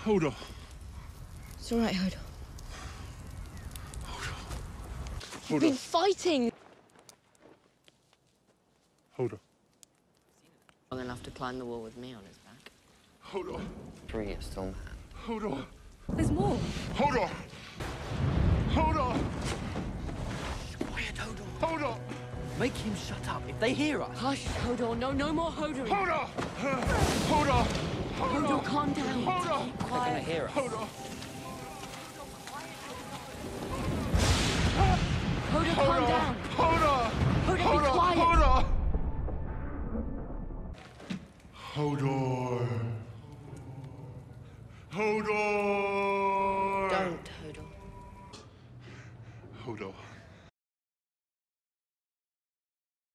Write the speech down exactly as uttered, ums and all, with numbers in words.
Hodor. It's all right, Hodor. Hodor. You've been fighting. Hodor. Long enough to climb the wall with me on his back. Hodor. Three are still mad. Hodor. There's more. Hodor. Hodor. Quiet, Hodor. Hodor. Make him shut up if they hear us. Hush, Hodor. No, no more Hodor. Hodor. Hodor. Hodor, calm down. Hodor. Keep They're gonna quiet. hear us. Hodor. Hodor, calm down. Hodor. Hodor, be quiet. Hodor. Hodor.